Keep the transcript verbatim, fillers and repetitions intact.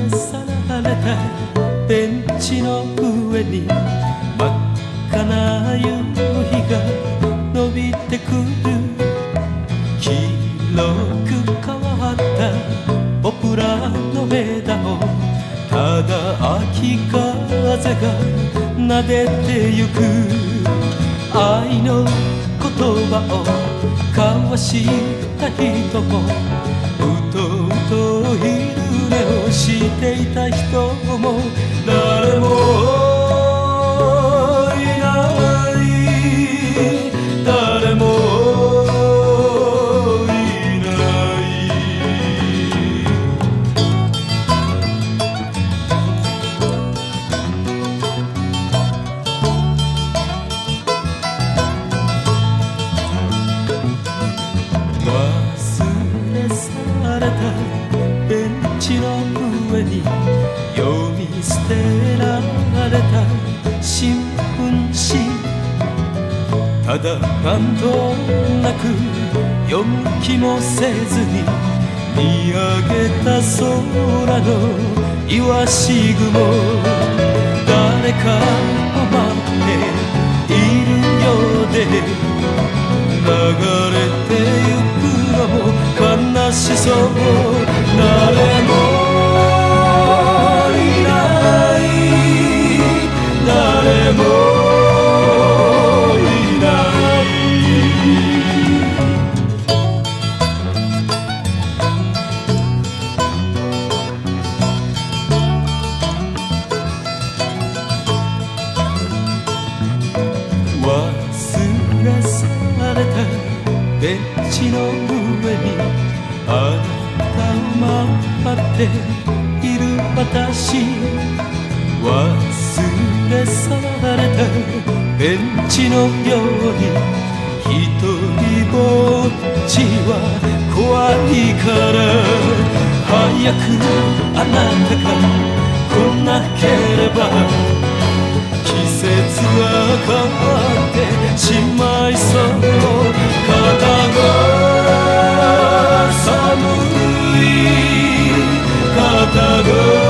さられたベンチの上に真っ赤な夕日が伸びてくる。黄色く変わったポプラの枝をただ秋風が撫でてゆく。愛の言葉を交わした人もうとうと昼寝をしていた人も誰もいない、誰もいない。忘れ去れたベンチの上に読み捨てられた新聞紙。ただなんとなく読む気もせずに見上げた空のイワシ雲。誰かを待っているようで流れてゆくのも悲しそう。誰もいない、誰もいない。忘れ去れたベンチの上にあなたを待っている私。忘れ去られたベンチのようにひとりぼっちは怖いから。早くあなたが来なければ季節は変わってしまいそう。肩が寒い、肩が